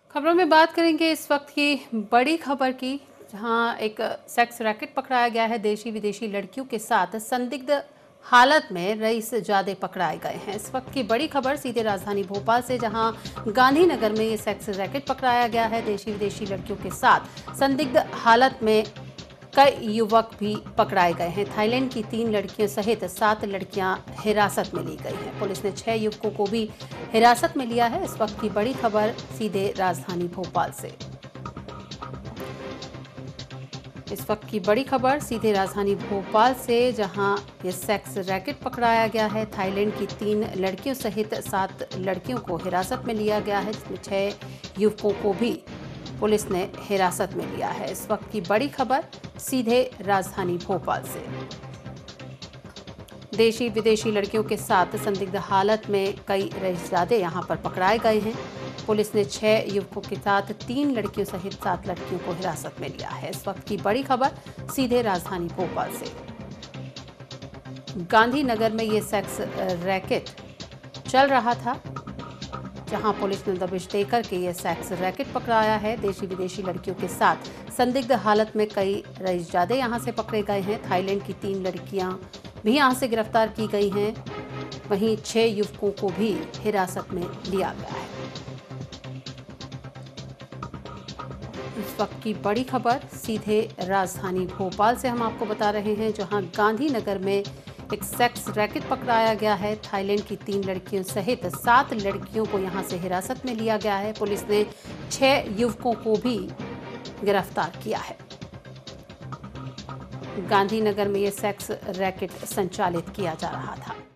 खबरों में बात करेंगे इस वक्त की बड़ी खबर की, जहां एक सेक्स रैकेट पकड़ाया गया है। देशी विदेशी लड़कियों के साथ संदिग्ध हालत में रईस जादे पकड़ाए गए हैं। इस वक्त की बड़ी खबर सीधे राजधानी भोपाल से, जहां गांधीनगर में ये सेक्स रैकेट पकड़ाया गया है। देशी विदेशी लड़कियों के साथ संदिग्ध हालत में कई युवक भी पकड़ाए गए हैं। थाईलैंड की 3 लड़कियों सहित 7 लड़कियां हिरासत में ली गई हैं। पुलिस ने 6 युवकों को भी हिरासत में लिया है। इस वक्त की बड़ी खबर सीधे राजधानी भोपाल से। इस वक्त की बड़ी खबर सीधे राजधानी भोपाल से, जहां ये सेक्स रैकेट पकड़ाया गया है। थाईलैंड की 3 लड़कियों सहित 7 लड़कियों को हिरासत में लिया गया है, जिसमें 6 युवकों को भी पुलिस ने हिरासत में लिया है। इस वक्त की बड़ी खबर सीधे राजधानी भोपाल से। देशी विदेशी लड़कियों के साथ संदिग्ध हालत में कई रईसजादे यहां पर पकड़ाए गए हैं। पुलिस ने 6 युवकों के साथ 3 लड़कियों सहित 7 लड़कियों को हिरासत में लिया है। इस वक्त की बड़ी खबर सीधे राजधानी भोपाल से। गांधीनगर में ये सेक्स रैकेट चल रहा था, जहां पुलिस ने दबिश देकर के ये सेक्स रैकेट पकड़ाया है। देशी विदेशी लड़कियों के साथ संदिग्ध हालत में कई रईसजादे यहां से पकड़े गए हैं। थाईलैंड की 3 लड़कियां भी यहां से गिरफ्तार की गई हैं। वहीं 6 युवकों को भी हिरासत में लिया गया है। इस वक्त की बड़ी खबर सीधे राजधानी भोपाल से हम आपको बता रहे हैं, जहां गांधीनगर में एक सेक्स रैकेट पकड़ाया गया है। थाईलैंड की 3 लड़कियों सहित 7 लड़कियों को यहां से हिरासत में लिया गया है। पुलिस ने 6 युवकों को भी गिरफ्तार किया है। गांधीनगर में ये सेक्स रैकेट संचालित किया जा रहा था।